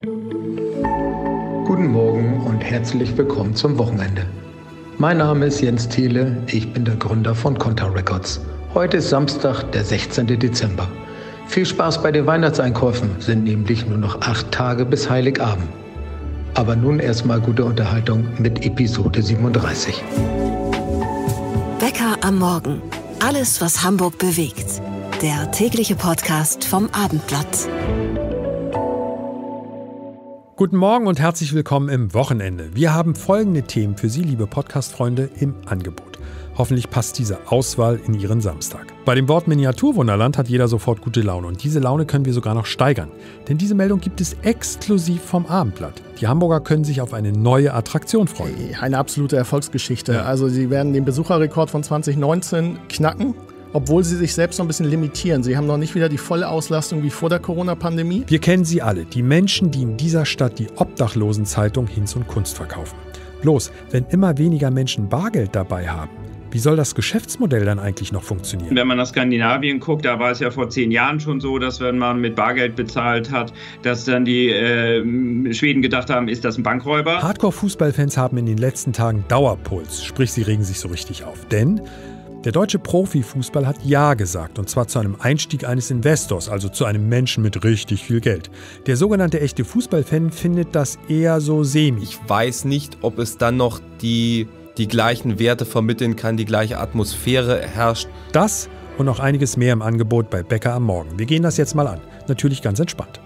Guten Morgen und herzlich willkommen zum Wochenende. Mein Name ist Jens Thiele, ich bin der Gründer von Konter Records. Heute ist Samstag, der 16. Dezember. Viel Spaß bei den Weihnachtseinkäufen, sind nämlich nur noch 8 Tage bis Heiligabend. Aber nun erstmal gute Unterhaltung mit Episode 37. Bäcker am Morgen. Alles, was Hamburg bewegt. Der tägliche Podcast vom Abendblatt. Guten Morgen und herzlich willkommen im Wochenende. Wir haben folgende Themen für Sie, liebe Podcast-Freunde, im Angebot. Hoffentlich passt diese Auswahl in Ihren Samstag. Bei dem Wort Miniaturwunderland hat jeder sofort gute Laune und diese Laune können wir sogar noch steigern. Denn diese Meldung gibt es exklusiv vom Abendblatt. Die Hamburger können sich auf eine neue Attraktion freuen. Eine absolute Erfolgsgeschichte. Ja. Also sie werden den Besucherrekord von 2019 knacken. Obwohl sie sich selbst noch ein bisschen limitieren. Sie haben noch nicht wieder die volle Auslastung wie vor der Corona-Pandemie. Wir kennen sie alle, die Menschen, die in dieser Stadt die Obdachlosenzeitung Hinz und Kunst verkaufen. Bloß, wenn immer weniger Menschen Bargeld dabei haben, wie soll das Geschäftsmodell dann eigentlich noch funktionieren? Wenn man nach Skandinavien guckt, da war es ja vor 10 Jahren schon so, dass wenn man mit Bargeld bezahlt hat, dass dann die Schweden gedacht haben, ist das ein Bankräuber? Hardcore-Fußballfans haben in den letzten Tagen Dauerpuls, sprich sie regen sich so richtig auf. Denn der deutsche Profifußball hat Ja gesagt, und zwar zu einem Einstieg eines Investors, also zu einem Menschen mit richtig viel Geld. Der sogenannte echte Fußballfan findet das eher so semi. Ich weiß nicht, ob es dann noch die gleichen Werte vermitteln kann, die gleiche Atmosphäre herrscht. Das und noch einiges mehr im Angebot bei Bäcker am Morgen. Wir gehen das jetzt mal an. Natürlich ganz entspannt.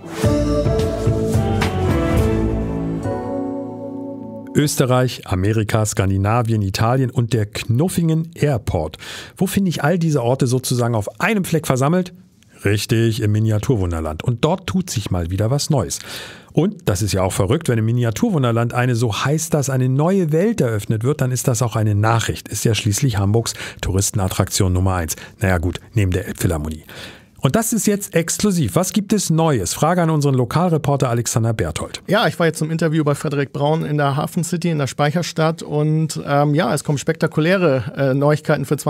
Österreich, Amerika, Skandinavien, Italien und der Knuffingen Airport. Wo finde ich all diese Orte sozusagen auf einem Fleck versammelt? Richtig, im Miniaturwunderland. Und dort tut sich mal wieder was Neues. Und, das ist ja auch verrückt, wenn im Miniaturwunderland so heißt das, eine neue Welt eröffnet wird, dann ist das auch eine Nachricht. Ist ja schließlich Hamburgs Touristenattraktion Nummer 1. Naja gut, neben der Elbphilharmonie. Und das ist jetzt exklusiv. Was gibt es Neues? Frage an unseren Lokalreporter Alexander Berthold. Ja, ich war jetzt zum Interview bei Frederik Braun in der Hafen City, in der Speicherstadt. Und es kommen spektakuläre Neuigkeiten für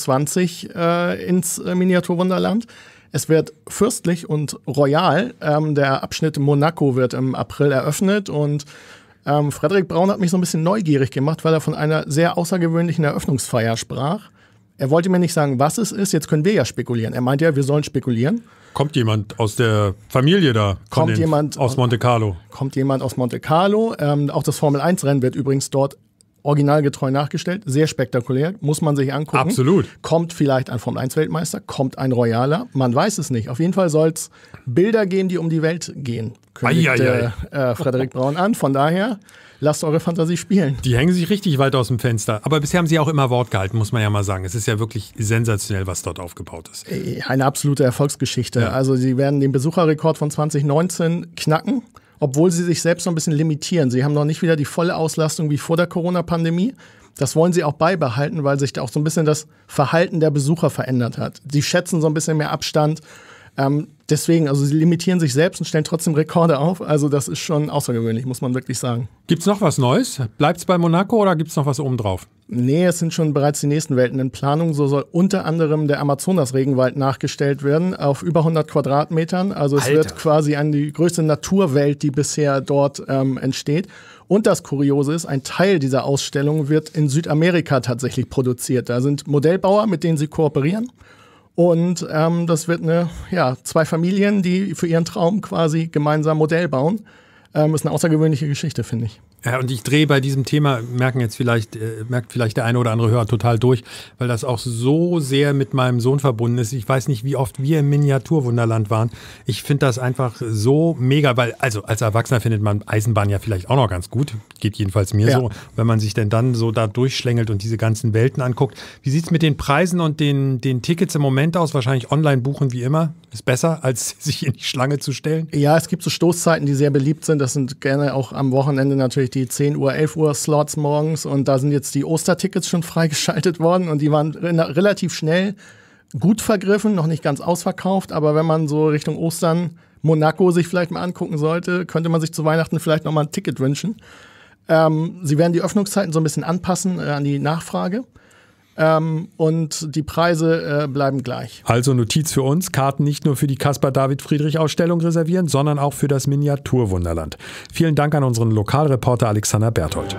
2024 ins Miniaturwunderland. Es wird fürstlich und royal. Der Abschnitt Monaco wird im April eröffnet. Und Frederik Braun hat mich so ein bisschen neugierig gemacht, weil er von einer sehr außergewöhnlichen Eröffnungsfeier sprach. Er wollte mir nicht sagen, was es ist, jetzt können wir ja spekulieren. Er meinte ja, wir sollen spekulieren. Kommt jemand aus der Familie da? Kommt jemand aus Monte Carlo? Kommt jemand aus Monte Carlo. Auch das Formel-1-Rennen wird übrigens dort originalgetreu nachgestellt. Sehr spektakulär, muss man sich angucken. Absolut. Kommt vielleicht ein Formel-1-Weltmeister, kommt ein Royaler, man weiß es nicht. Auf jeden Fall soll es Bilder geben, die um die Welt gehen, kündigte Frederik Braun an. Von daher, lasst eure Fantasie spielen. Die hängen sich richtig weit aus dem Fenster. Aber bisher haben sie auch immer Wort gehalten, muss man ja mal sagen. Es ist ja wirklich sensationell, was dort aufgebaut ist. Eine absolute Erfolgsgeschichte. Ja. Also sie werden den Besucherrekord von 2019 knacken, obwohl sie sich selbst noch ein bisschen limitieren. Sie haben noch nicht wieder die volle Auslastung wie vor der Corona-Pandemie. Das wollen sie auch beibehalten, weil sich da auch so ein bisschen das Verhalten der Besucher verändert hat. Sie schätzen so ein bisschen mehr Abstand. Deswegen, also sie limitieren sich selbst und stellen trotzdem Rekorde auf. Also das ist schon außergewöhnlich, muss man wirklich sagen. Gibt's noch was Neues? Bleibt's bei Monaco oder gibt's noch was obendrauf? Nee, es sind schon bereits die nächsten Welten in Planung. So soll unter anderem der Amazonas-Regenwald nachgestellt werden auf über 100 Quadratmetern. Also es wird quasi die größte Naturwelt, die bisher dort entsteht. Und das Kuriose ist, ein Teil dieser Ausstellung wird in Südamerika tatsächlich produziert. Da sind Modellbauer, mit denen sie kooperieren. Und das wird 2 Familien, die für ihren Traum quasi gemeinsam Modell bauen. Ist eine außergewöhnliche Geschichte, finde ich. Ja, und ich drehe bei diesem Thema, merkt vielleicht der eine oder andere Hörer total durch, weil das auch so sehr mit meinem Sohn verbunden ist. Ich weiß nicht, wie oft wir im Miniaturwunderland waren. Ich finde das einfach so mega, weil also als Erwachsener findet man Eisenbahn ja vielleicht auch noch ganz gut. Geht jedenfalls mir so. Wenn man sich denn dann so da durchschlängelt und diese ganzen Welten anguckt. Wie sieht es mit den Preisen und den Tickets im Moment aus? Wahrscheinlich online buchen wie immer. Ist besser, als sich in die Schlange zu stellen? Ja, es gibt so Stoßzeiten, die sehr beliebt sind. Das sind gerne auch am Wochenende natürlich die 10 Uhr, 11 Uhr Slots morgens. Und da sind jetzt die Ostertickets schon freigeschaltet worden. Und die waren relativ schnell gut vergriffen, noch nicht ganz ausverkauft. Aber wenn man so Richtung Ostern Monaco sich vielleicht mal angucken sollte, könnte man sich zu Weihnachten vielleicht noch mal ein Ticket wünschen. Sie werden die Öffnungszeiten so ein bisschen anpassen an die Nachfrage. und die Preise bleiben gleich. Also Notiz für uns, Karten nicht nur für die Caspar-David-Friedrich-Ausstellung reservieren, sondern auch für das Miniaturwunderland. Vielen Dank an unseren Lokalreporter Alexander Berthold.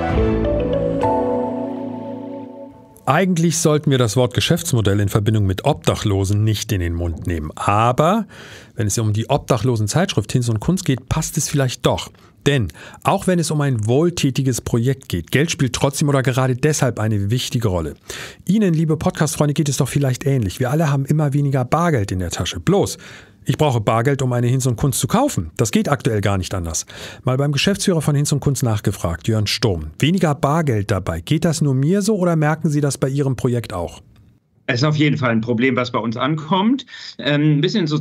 Eigentlich sollten wir das Wort Geschäftsmodell in Verbindung mit Obdachlosen nicht in den Mund nehmen. Aber wenn es um die Obdachlosen-Zeitschrift Hinz und Kunst geht, passt es vielleicht doch. Denn auch wenn es um ein wohltätiges Projekt geht, Geld spielt trotzdem oder gerade deshalb eine wichtige Rolle. Ihnen, liebe Podcast-Freunde, geht es doch vielleicht ähnlich. Wir alle haben immer weniger Bargeld in der Tasche. Bloß, ich brauche Bargeld, um eine Hinz und Kunst zu kaufen. Das geht aktuell gar nicht anders. Mal beim Geschäftsführer von Hinz und Kunst nachgefragt, Jörn Sturm. Weniger Bargeld dabei. Geht das nur mir so oder merken Sie das bei Ihrem Projekt auch? Es ist auf jeden Fall ein Problem, was bei uns ankommt. Ein bisschen so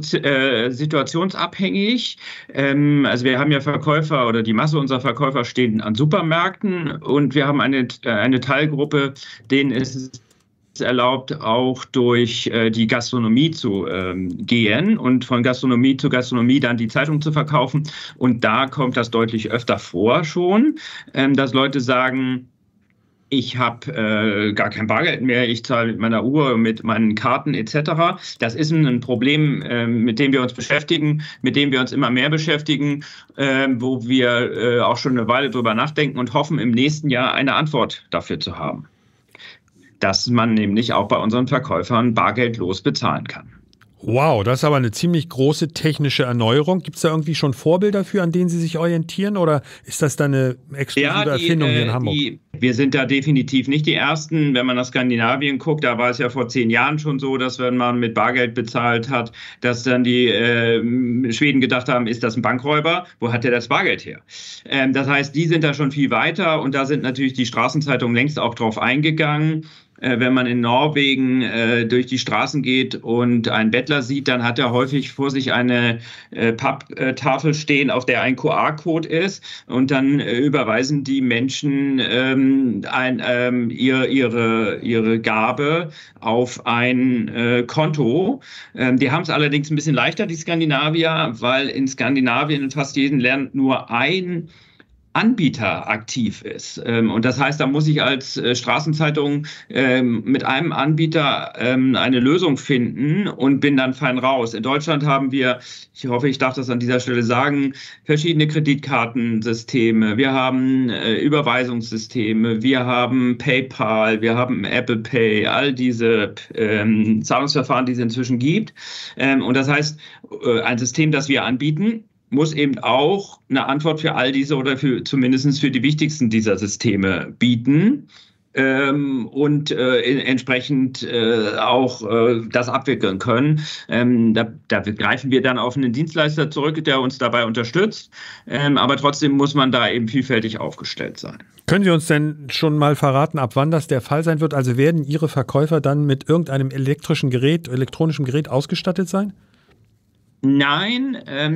situationsabhängig. Also wir haben ja Verkäufer oder die Masse unserer Verkäufer stehen an Supermärkten und wir haben eine Teilgruppe, denen ist erlaubt, auch durch die Gastronomie zu gehen und von Gastronomie zu Gastronomie dann die Zeitung zu verkaufen. Und da kommt das deutlich öfter vor schon, dass Leute sagen, ich habe gar kein Bargeld mehr, ich zahle mit meiner Uhr, mit meinen Karten etc. Das ist ein Problem, mit dem wir uns beschäftigen, mit dem wir uns immer mehr beschäftigen, wo wir auch schon eine Weile drüber nachdenken und hoffen, im nächsten Jahr eine Antwort dafür zu haben. Dass man nämlich auch bei unseren Verkäufern bargeldlos bezahlen kann. Wow, das ist aber eine ziemlich große technische Erneuerung. Gibt es da irgendwie schon Vorbilder für, an denen Sie sich orientieren oder ist das dann eine exklusive Erfindung hier in Hamburg? Wir sind da definitiv nicht die Ersten. Wenn man nach Skandinavien guckt, da war es ja vor 10 Jahren schon so, dass wenn man mit Bargeld bezahlt hat, dass dann die Schweden gedacht haben, ist das ein Bankräuber? Wo hat der das Bargeld her? Das heißt, die sind da schon viel weiter und da sind natürlich die Straßenzeitungen längst auch drauf eingegangen. Wenn man in Norwegen durch die Straßen geht und einen Bettler sieht, dann hat er häufig vor sich eine Papptafel stehen, auf der ein QR-Code ist und dann überweisen die Menschen ihre Gabe auf ein Konto. Die haben es allerdings ein bisschen leichter, die Skandinavier, weil in Skandinavien in fast jedem Land nur ein Anbieter aktiv ist. Und das heißt, da muss ich als Straßenzeitung mit einem Anbieter eine Lösung finden und bin dann fein raus. In Deutschland haben wir, ich hoffe, ich darf das an dieser Stelle sagen, verschiedene Kreditkartensysteme. Wir haben Überweisungssysteme, wir haben PayPal, wir haben Apple Pay, all diese Zahlungsverfahren, die es inzwischen gibt. Und das heißt, ein System, das wir anbieten, muss eben auch eine Antwort für all diese oder zumindest für die wichtigsten dieser Systeme bieten und entsprechend auch das abwickeln können. Da greifen wir dann auf einen Dienstleister zurück, der uns dabei unterstützt, aber trotzdem muss man da eben vielfältig aufgestellt sein. Können Sie uns denn schon mal verraten, ab wann das der Fall sein wird? Also werden Ihre Verkäufer dann mit irgendeinem elektronischen Gerät ausgestattet sein? Nein,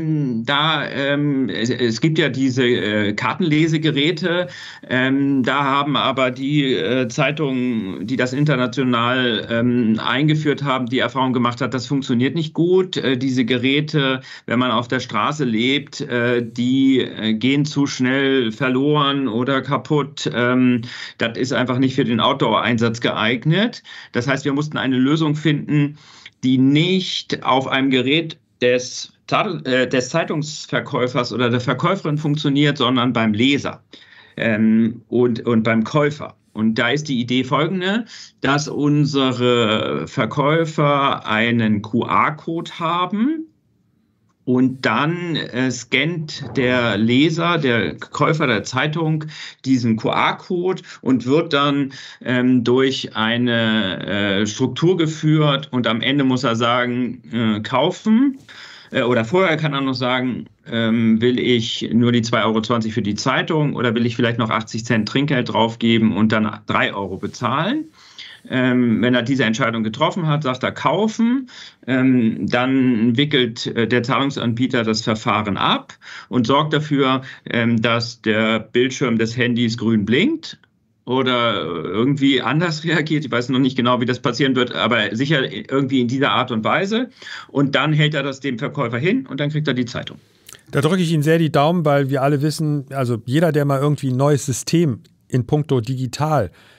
es gibt ja diese Kartenlesegeräte, da haben aber die Zeitungen, die das international eingeführt haben, die Erfahrung gemacht hat, das funktioniert nicht gut. Diese Geräte, wenn man auf der Straße lebt, die gehen zu schnell verloren oder kaputt. Das ist einfach nicht für den Outdoor-Einsatz geeignet. Das heißt, wir mussten eine Lösung finden, die nicht auf einem Gerät des Zeitungsverkäufers oder der Verkäuferin funktioniert, sondern beim Leser und beim Käufer. Und da ist die Idee folgende, dass unsere Verkäufer einen QR-Code haben und dann scannt der Leser, der Käufer der Zeitung diesen QR-Code und wird dann durch eine Struktur geführt und am Ende muss er sagen, kaufen. Oder vorher kann er noch sagen, will ich nur die 2,20 € für die Zeitung oder will ich vielleicht noch 80 Cent Trinkgeld draufgeben und dann 3 € bezahlen. Wenn er diese Entscheidung getroffen hat, sagt er kaufen, dann wickelt der Zahlungsanbieter das Verfahren ab und sorgt dafür, dass der Bildschirm des Handys grün blinkt oder irgendwie anders reagiert. Ich weiß noch nicht genau, wie das passieren wird, aber sicher irgendwie in dieser Art und Weise. Und dann hält er das dem Verkäufer hin und dann kriegt er die Zeitung. Da drücke ich Ihnen sehr die Daumen, weil wir alle wissen, also jeder, der mal irgendwie ein neues System in puncto digital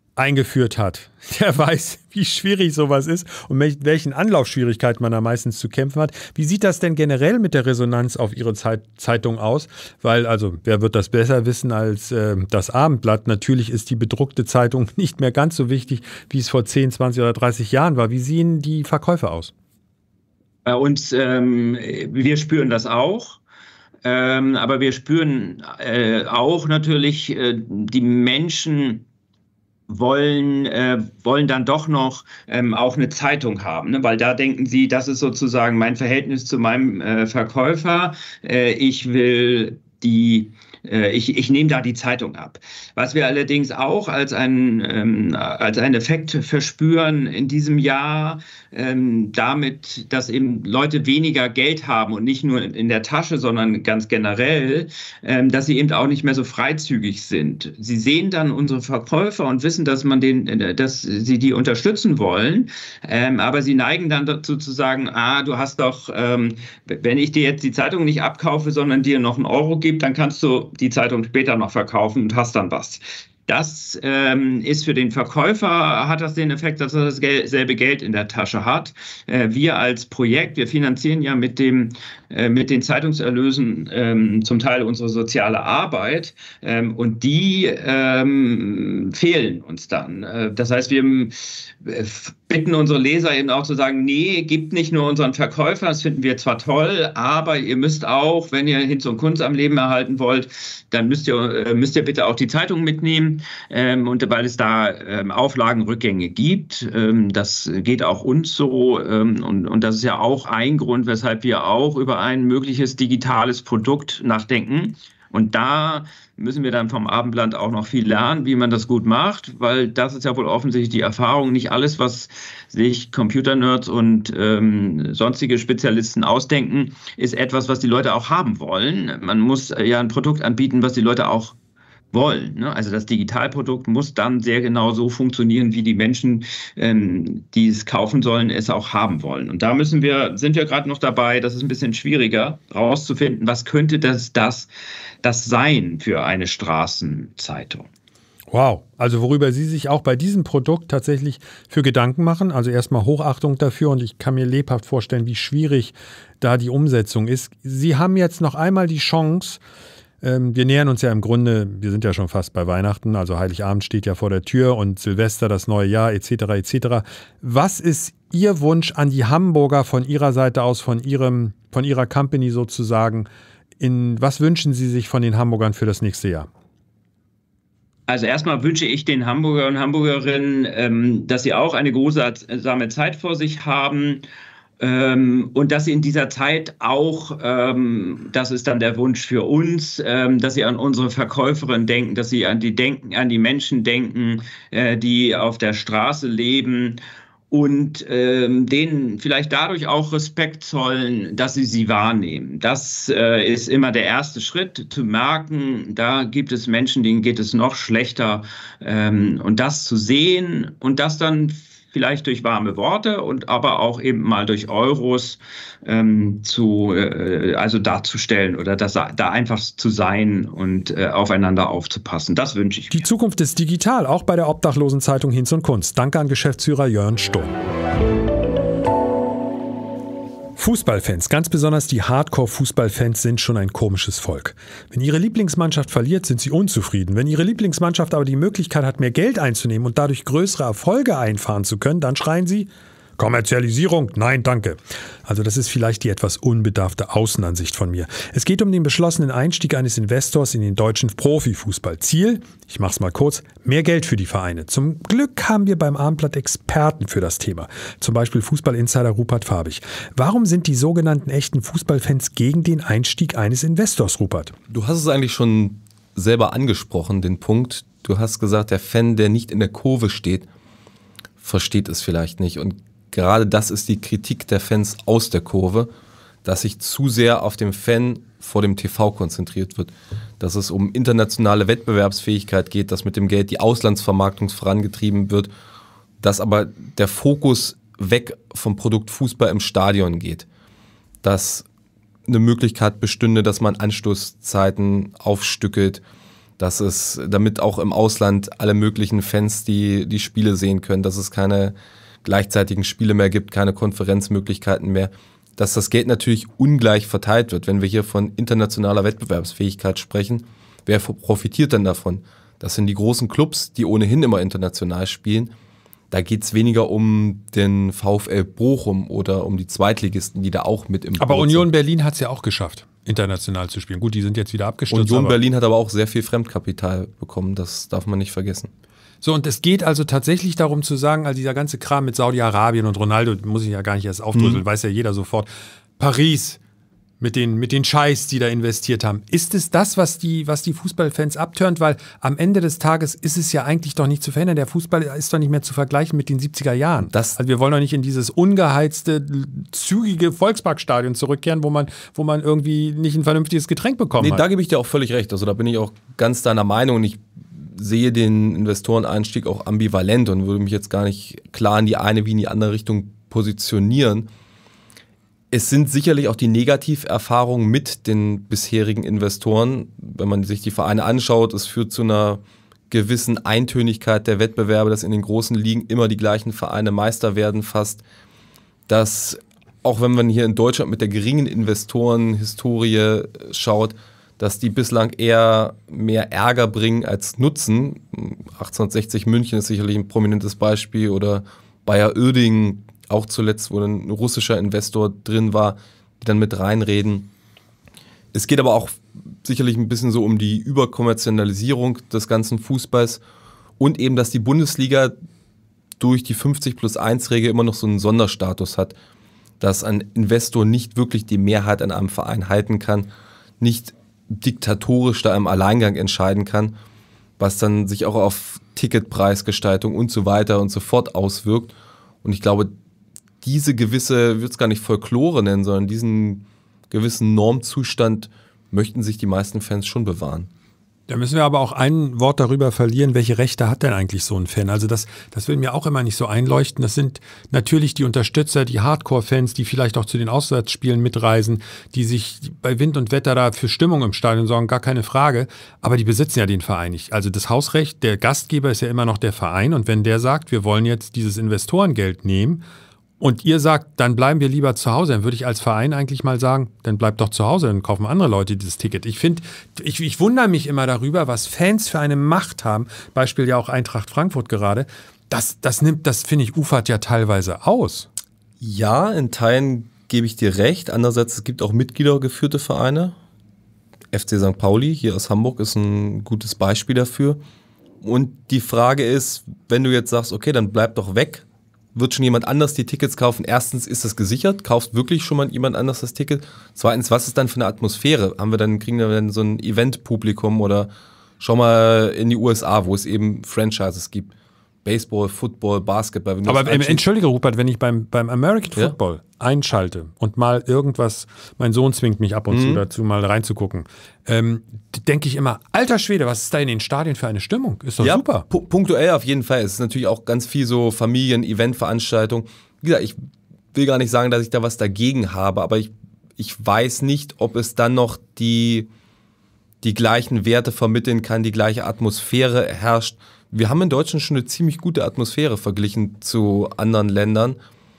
eingeführt hat, der weiß, wie schwierig sowas ist und mit welchen Anlaufschwierigkeiten man da meistens zu kämpfen hat. Wie sieht das denn generell mit der Resonanz auf Ihre Zeitung aus? Weil, also, wer wird das besser wissen als das Abendblatt? Natürlich ist die bedruckte Zeitung nicht mehr ganz so wichtig, wie es vor 10, 20 oder 30 Jahren war. Wie sehen die Verkäufe aus? Bei uns, wir spüren das auch. Aber wir spüren auch natürlich, die Menschen wollen dann doch noch auch eine Zeitung haben, ne? Weil da denken sie, das ist sozusagen mein Verhältnis zu meinem Verkäufer. Ich nehme da die Zeitung ab. Was wir allerdings auch als einen Effekt verspüren in diesem Jahr, damit, dass eben Leute weniger Geld haben und nicht nur in der Tasche, sondern ganz generell, dass sie eben auch nicht mehr so freizügig sind. Sie sehen dann unsere Verkäufer und wissen, dass sie die unterstützen wollen, aber sie neigen dann dazu zu sagen, du hast doch, wenn ich dir jetzt die Zeitung nicht abkaufe, sondern dir noch einen Euro gebe, dann kannst du die Zeitung später noch verkaufen und hast dann was. Das ist für den Verkäufer, hat das den Effekt, dass er dasselbe Geld in der Tasche hat. Wir als Projekt, wir finanzieren ja mit den Zeitungserlösen zum Teil unsere soziale Arbeit und die fehlen uns dann. Das heißt, wir bitten unsere Leser eben auch zu sagen, nee, gebt nicht nur unseren Verkäufer, das finden wir zwar toll, aber ihr müsst auch, wenn ihr Hinz und Kunz am Leben erhalten wollt, dann müsst ihr bitte auch die Zeitung mitnehmen. Und weil es da Auflagenrückgänge gibt, das geht auch uns so. Und das ist ja auch ein Grund, weshalb wir auch über ein mögliches digitales Produkt nachdenken. Und da müssen wir dann vom Abendblatt auch noch viel lernen, wie man das gut macht, weil das ist ja wohl offensichtlich die Erfahrung. Nicht alles, was sich Computernerds und sonstige Spezialisten ausdenken, ist etwas, was die Leute auch haben wollen. Man muss ja ein Produkt anbieten, was die Leute auch wollen. Ne? Also das Digitalprodukt muss dann sehr genau so funktionieren, wie die Menschen, die es kaufen sollen, es auch haben wollen. Und da sind wir gerade noch dabei, das ist ein bisschen schwieriger, rauszufinden, was könnte das sein für eine Straßenzeitung. Wow, also worüber Sie sich auch bei diesem Produkt tatsächlich für Gedanken machen, also erstmal Hochachtung dafür und ich kann mir lebhaft vorstellen, wie schwierig da die Umsetzung ist. Sie haben jetzt noch einmal die Chance, wir nähern uns ja im Grunde, wir sind ja schon fast bei Weihnachten, also Heiligabend steht ja vor der Tür und Silvester, das neue Jahr etc. etc. Was ist Ihr Wunsch an die Hamburger von Ihrer Seite aus, von Ihrer Company sozusagen? Was wünschen Sie sich von den Hamburgern für das nächste Jahr? Also erstmal wünsche ich den Hamburger und Hamburgerinnen, dass sie auch eine geruhsame Zeit vor sich haben. Und dass sie in dieser Zeit auch, das ist dann der Wunsch für uns, dass sie an unsere Verkäuferinnen denken, dass sie an die Menschen denken, die auf der Straße leben und denen vielleicht dadurch auch Respekt zollen, dass sie wahrnehmen. Das ist immer der erste Schritt, zu merken, da gibt es Menschen, denen geht es noch schlechter. Und das zu sehen und das dann vielleicht durch warme Worte und aber auch eben mal durch Euros darzustellen oder da einfach zu sein und aufeinander aufzupassen. Das wünsche ich mir. Die Zukunft ist digital, auch bei der Obdachlosenzeitung Hinz und Kunz. Danke an Geschäftsführer Jörn Sturm. Fußballfans, ganz besonders die Hardcore-Fußballfans, sind schon ein komisches Volk. Wenn ihre Lieblingsmannschaft verliert, sind sie unzufrieden. Wenn ihre Lieblingsmannschaft aber die Möglichkeit hat, mehr Geld einzunehmen und dadurch größere Erfolge einfahren zu können, dann schreien sie: Kommerzialisierung? Nein, danke. Also das ist vielleicht die etwas unbedarfte Außenansicht von mir. Es geht um den beschlossenen Einstieg eines Investors in den deutschen Profifußball. Ziel, ich mach's mal kurz, mehr Geld für die Vereine. Zum Glück haben wir beim Abendblatt Experten für das Thema. Zum Beispiel Fußballinsider Rupert Fabich. Warum sind die sogenannten echten Fußballfans gegen den Einstieg eines Investors, Rupert? Du hast es eigentlich schon selber angesprochen, den Punkt. Du hast gesagt, der Fan, der nicht in der Kurve steht, versteht es vielleicht nicht. Und gerade das ist die Kritik der Fans aus der Kurve, dass sich zu sehr auf den Fan vor dem TV konzentriert wird. Dass es um internationale Wettbewerbsfähigkeit geht, dass mit dem Geld die Auslandsvermarktung vorangetrieben wird, dass aber der Fokus weg vom Produkt Fußball im Stadion geht. Dass eine Möglichkeit bestünde, dass man Anstoßzeiten aufstückelt, dass es, damit auch im Ausland alle möglichen Fans die Spiele sehen können, dass es keine gleichzeitigen Spiele mehr gibt, keine Konferenzmöglichkeiten mehr, dass das Geld natürlich ungleich verteilt wird. Wenn wir hier von internationaler Wettbewerbsfähigkeit sprechen, wer profitiert denn davon? Das sind die großen Clubs, die ohnehin immer international spielen. Da geht es weniger um den VfL Bochum oder um die Zweitligisten, die da auch mit im Boot sind. Aber Union Berlin hat es ja auch geschafft, international zu spielen. Gut, die sind jetzt wieder abgestürzt. Union Berlin hat aber auch sehr viel Fremdkapital bekommen, das darf man nicht vergessen. So, und es geht also tatsächlich darum zu sagen, also dieser ganze Kram mit Saudi-Arabien und Ronaldo, muss ich ja gar nicht erst aufdröseln, weiß ja jeder sofort. Paris mit den Scheiß, die da investiert haben. Ist es das, was die Fußballfans abturnt? Weil am Ende des Tages ist es ja eigentlich doch nicht zu verhindern. Der Fußball ist doch nicht mehr zu vergleichen mit den 70er Jahren. Also wir wollen doch nicht in dieses ungeheizte, zügige Volksparkstadion zurückkehren, wo man irgendwie nicht ein vernünftiges Getränk bekommt. Nee, da gebe ich dir auch völlig recht. Also da bin ich auch ganz deiner Meinung und ich sehe den Investoreneinstieg auch ambivalent und würde mich jetzt gar nicht klar in die eine wie in die andere Richtung positionieren. Es sind sicherlich auch die Negativerfahrungen mit den bisherigen Investoren. Wenn man sich die Vereine anschaut, es führt zu einer gewissen Eintönigkeit der Wettbewerbe, dass in den großen Ligen immer die gleichen Vereine Meister werden fast. Dass, auch wenn man hier in Deutschland mit der geringen Investorenhistorie schaut, dass die bislang eher mehr Ärger bringen als Nutzen. 1860 München ist sicherlich ein prominentes Beispiel oder Bayer Uerdingen, auch zuletzt, wo ein russischer Investor drin war, die dann mit reinreden. Es geht aber auch sicherlich ein bisschen so um die Überkommerzialisierung des ganzen Fußballs und eben, dass die Bundesliga durch die 50+1-Regel immer noch so einen Sonderstatus hat, dass ein Investor nicht wirklich die Mehrheit an einem Verein halten kann, nicht diktatorisch da im Alleingang entscheiden kann, was dann sich auch auf Ticketpreisgestaltung und so weiter und so fort auswirkt. Und ich glaube, diese gewisse, ich würde es gar nicht Folklore nennen, sondern diesen gewissen Normzustand möchten sich die meisten Fans schon bewahren. Da müssen wir aber auch ein Wort darüber verlieren, welche Rechte hat denn eigentlich so ein Fan? Also das will mir auch immer nicht so einleuchten. Das sind natürlich die Unterstützer, die Hardcore-Fans, die vielleicht auch zu den Auswärtsspielen mitreisen, die sich bei Wind und Wetter da für Stimmung im Stadion sorgen, gar keine Frage. Aber die besitzen ja den Verein nicht. Also das Hausrecht, der Gastgeber ist ja immer noch der Verein. Und wenn der sagt, wir wollen jetzt dieses Investorengeld nehmen, und ihr sagt, dann bleiben wir lieber zu Hause, dann würde ich als Verein eigentlich mal sagen, dann bleibt doch zu Hause, dann kaufen andere Leute dieses Ticket. Ich wundere mich immer darüber, was Fans für eine Macht haben, Beispiel ja auch Eintracht Frankfurt gerade, das finde ich, ufert ja teilweise aus. Ja, in Teilen gebe ich dir recht, andererseits es gibt auch mitgliedergeführte Vereine. FC St. Pauli hier aus Hamburg ist ein gutes Beispiel dafür. Und die Frage ist, wenn du jetzt sagst, okay, dann bleib doch weg, wird schon jemand anders die Tickets kaufen? Erstens, ist das gesichert? Kauft wirklich schon mal jemand anders das Ticket? Zweitens, was ist dann für eine Atmosphäre? Kriegen wir dann so ein Event-Publikum oder schau mal in die USA, wo es eben Franchises gibt. Baseball, Football, Basketball. Aber entschuldige, Rupert, wenn ich beim American Football einschalte und mal irgendwas, mein Sohn zwingt mich ab und zu dazu, mal reinzugucken, denke ich immer, alter Schwede, was ist da in den Stadien für eine Stimmung? Ist doch super. Punktuell auf jeden Fall. Es ist natürlich auch ganz viel so Familien-Event-Veranstaltungen. Wie gesagt, ich will gar nicht sagen, dass ich da was dagegen habe, aber ich weiß nicht, ob es dann noch die gleichen Werte vermitteln kann, die gleiche Atmosphäre herrscht. Wir haben in Deutschland schon eine ziemlich gute Atmosphäre verglichen zu anderen Ländern.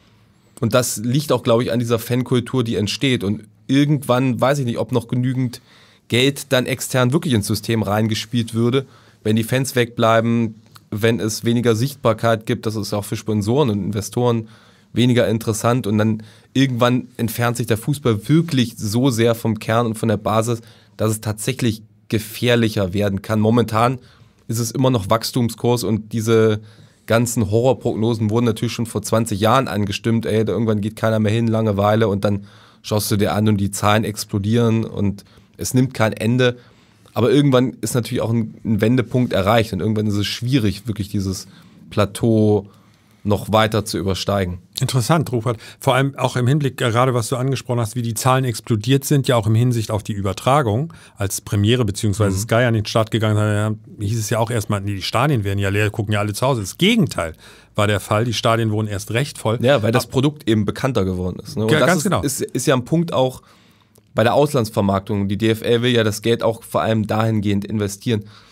Und das liegt auch, glaube ich, an dieser Fankultur, die entsteht. Und irgendwann, weiß ich nicht, ob noch genügend Geld dann extern wirklich ins System reingespielt würde, wenn die Fans wegbleiben, wenn es weniger Sichtbarkeit gibt. Das ist auch für Sponsoren und Investoren weniger interessant. Und dann irgendwann entfernt sich der Fußball wirklich so sehr vom Kern und von der Basis, dass es tatsächlich gefährlicher werden kann. Momentan ist es immer noch Wachstumskurs und diese ganzen Horrorprognosen wurden natürlich schon vor 20 Jahren angestimmt. Irgendwann geht keiner mehr hin, Langeweile, und dann schaust du dir an und die Zahlen explodieren und es nimmt kein Ende. Aber irgendwann ist natürlich auch ein Wendepunkt erreicht und irgendwann ist es schwierig, wirklich dieses Plateau noch weiter zu übersteigen. Interessant, Rupert. Vor allem auch im Hinblick, gerade was du angesprochen hast, wie die Zahlen explodiert sind, ja auch im Hinsicht auf die Übertragung. Als Premiere bzw. Sky an den Start gegangen hat, hieß es ja auch erstmal, nee, die Stadien werden ja leer, gucken ja alle zu Hause. Das Gegenteil war der Fall. Die Stadien wurden erst recht voll. Ja, weil das Produkt eben bekannter geworden ist. Ne? Und ja, das genau. Ist ja ein Punkt auch bei der Auslandsvermarktung. Die DFL will ja das Geld auch vor allem dahingehend investieren.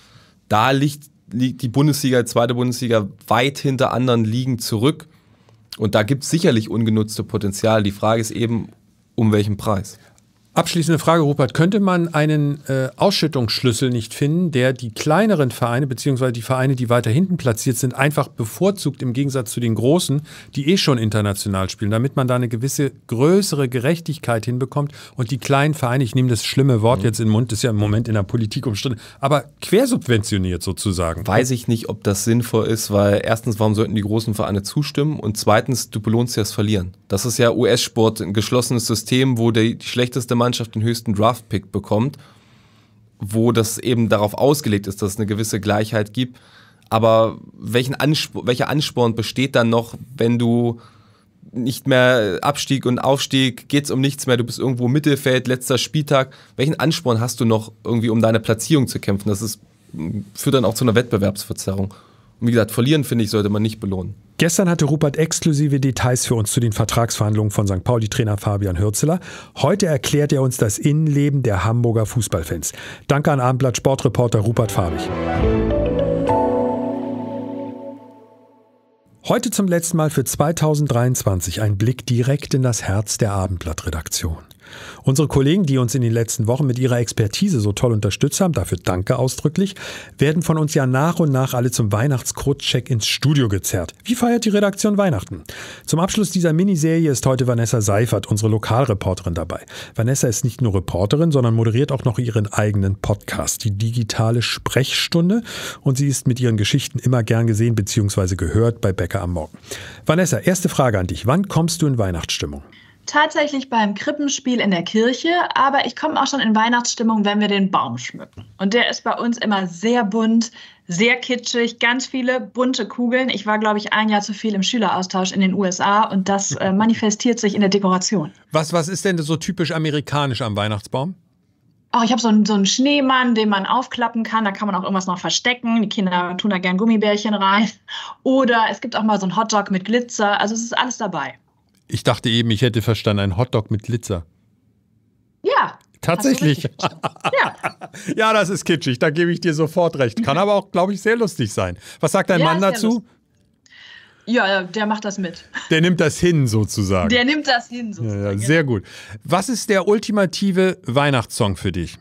Da liegt die Bundesliga, die zweite Bundesliga weit hinter anderen Ligen zurück. Und da gibt es sicherlich ungenutzte Potenzial. Die Frage ist eben, um welchen Preis? Abschließende Frage, Rupert. Könnte man einen Ausschüttungsschlüssel nicht finden, der die kleineren Vereine bzw. die Vereine, die weiter hinten platziert sind, einfach bevorzugt im Gegensatz zu den großen, die schon international spielen, damit man da eine gewisse größere Gerechtigkeit hinbekommt und die kleinen Vereine, ich nehme das schlimme Wort jetzt in den Mund, ist ja im Moment in der Politik umstritten, aber quersubventioniert sozusagen. Weiß ich nicht, ob das sinnvoll ist, weil erstens, warum sollten die großen Vereine zustimmen und zweitens, du belohnst ja das Verlieren. Das ist ja US-Sport, ein geschlossenes System, wo die schlechteste Mannschaft den höchsten Draft-Pick bekommt, wo das eben darauf ausgelegt ist, dass es eine gewisse Gleichheit gibt. Aber welcher Ansporn besteht dann noch, wenn du nicht mehr Abstieg und Aufstieg, geht es um nichts mehr, du bist irgendwo im Mittelfeld, letzter Spieltag. Welchen Ansporn hast du noch irgendwie, um deine Platzierung zu kämpfen? Führt dann auch zu einer Wettbewerbsverzerrung. Und wie gesagt, verlieren, finde ich, sollte man nicht belohnen. Gestern hatte Rupert exklusive Details für uns zu den Vertragsverhandlungen von St. Pauli-Trainer Fabian Hürzeler. Heute erklärt er uns das Innenleben der Hamburger Fußballfans. Danke an Abendblatt-Sportreporter Rupert Farbig. Heute zum letzten Mal für 2023 ein Blick direkt in das Herz der Abendblatt-Redaktion. Unsere Kollegen, die uns in den letzten Wochen mit ihrer Expertise so toll unterstützt haben, dafür danke ausdrücklich, werden von uns ja nach und nach alle zum Weihnachtskurz-Check ins Studio gezerrt. Wie feiert die Redaktion Weihnachten? Zum Abschluss dieser Miniserie ist heute Vanessa Seifert, unsere Lokalreporterin, dabei. Vanessa ist nicht nur Reporterin, sondern moderiert auch noch ihren eigenen Podcast, die digitale Sprechstunde. Und sie ist mit ihren Geschichten immer gern gesehen bzw. gehört bei Bäcker am Morgen. Vanessa, erste Frage an dich. Wann kommst du in Weihnachtsstimmung? Tatsächlich beim Krippenspiel in der Kirche, aber ich komme auch schon in Weihnachtsstimmung, wenn wir den Baum schmücken. Und der ist bei uns immer sehr bunt, sehr kitschig, ganz viele bunte Kugeln. Ich war, glaube ich, ein Jahr zu viel im Schüleraustausch in den USA und das manifestiert sich in der Dekoration. Was ist denn so typisch amerikanisch am Weihnachtsbaum? Oh, ich habe so einen Schneemann, den man aufklappen kann. Da kann man auch irgendwas noch verstecken. Die Kinder tun da gern Gummibärchen rein. Oder es gibt auch mal so einen Hotdog mit Glitzer. Also es ist alles dabei. Ich dachte eben, ich hätte verstanden, ein Hotdog mit Glitzer. Ja. Tatsächlich? Ja. Ja, das ist kitschig, da gebe ich dir sofort recht. Kann aber auch, glaube ich, sehr lustig sein. Was sagt dein Mann dazu? Ja, der macht das mit. Der nimmt das hin sozusagen. Der nimmt das hin sozusagen. Ja, sehr gut. Was ist der ultimative Weihnachtssong für dich?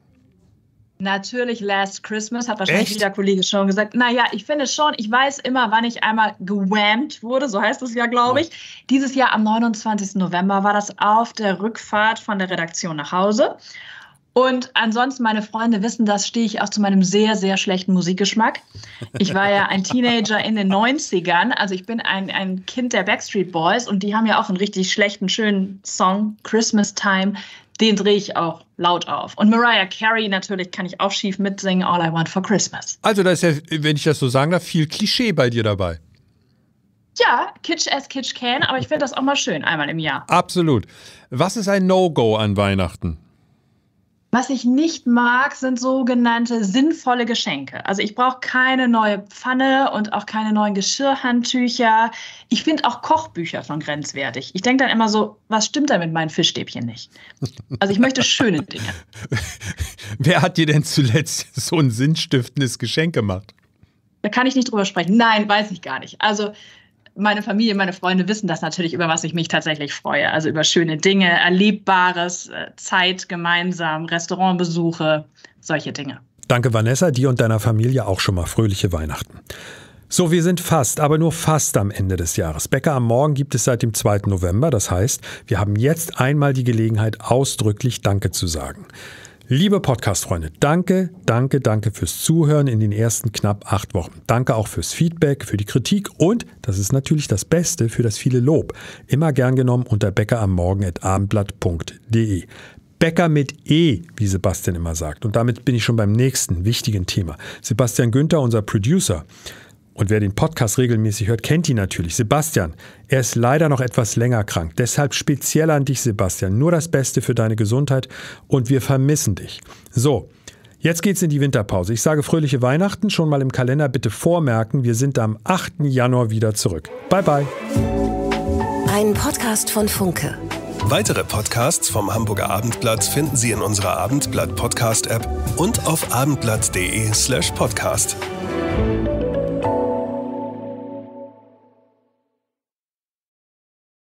Natürlich Last Christmas, hat wahrscheinlich jeder Kollege schon gesagt. Naja, ich finde schon, ich weiß immer, wann ich einmal gewhammt wurde, so heißt es ja, glaube ich. Dieses Jahr am 29. November war das auf der Rückfahrt von der Redaktion nach Hause. Und ansonsten, meine Freunde wissen das, stehe ich auch zu meinem sehr, sehr schlechten Musikgeschmack. Ich war ja ein Teenager in den 90ern, also ich bin ein Kind der Backstreet Boys und die haben ja auch einen richtig schlechten, schönen Song, Christmas Time. Den drehe ich auch laut auf. Und Mariah Carey natürlich kann ich auch schief mitsingen, All I Want for Christmas. Also da ist ja, wenn ich das so sagen darf, viel Klischee bei dir dabei. Ja, Kitsch as Kitsch can, aber ich finde das auch mal schön, einmal im Jahr. Absolut. Was ist ein No-Go an Weihnachten? Was ich nicht mag, sind sogenannte sinnvolle Geschenke. Also ich brauche keine neue Pfanne und auch keine neuen Geschirrhandtücher. Ich finde auch Kochbücher schon grenzwertig. Ich denke dann immer so, was stimmt da mit meinen Fischstäbchen nicht? Also ich möchte schöne Dinge. Wer hat dir denn zuletzt so ein sinnstiftendes Geschenk gemacht? Da kann ich nicht drüber sprechen. Nein, weiß ich gar nicht. Also meine Familie, meine Freunde wissen das natürlich, über was ich mich tatsächlich freue. Also über schöne Dinge, Erlebbares, Zeit gemeinsam, Restaurantbesuche, solche Dinge. Danke, Vanessa, dir und deiner Familie auch schon mal fröhliche Weihnachten. So, wir sind fast, aber nur fast am Ende des Jahres. Bäcker am Morgen gibt es seit dem 2. November. Das heißt, wir haben jetzt einmal die Gelegenheit, ausdrücklich Danke zu sagen. Liebe Podcast-Freunde, danke fürs Zuhören in den ersten knapp 8 Wochen. Danke auch fürs Feedback, für die Kritik und, das ist natürlich das Beste, für das viele Lob. Immer gern genommen unter bäckeramorgen@abendblatt.de. Bäcker mit E, wie Sebastian immer sagt. Und damit bin ich schon beim nächsten wichtigen Thema. Sebastian Günther, unser Producer. Und wer den Podcast regelmäßig hört, kennt ihn natürlich. Sebastian, er ist leider noch etwas länger krank. Deshalb speziell an dich, Sebastian. Nur das Beste für deine Gesundheit und wir vermissen dich. So, jetzt geht's in die Winterpause. Ich sage fröhliche Weihnachten, schon mal im Kalender bitte vormerken. Wir sind am 8. Januar wieder zurück. Bye, bye. Ein Podcast von Funke. Weitere Podcasts vom Hamburger Abendblatt finden Sie in unserer Abendblatt Podcast App und auf abendblatt.de/podcast.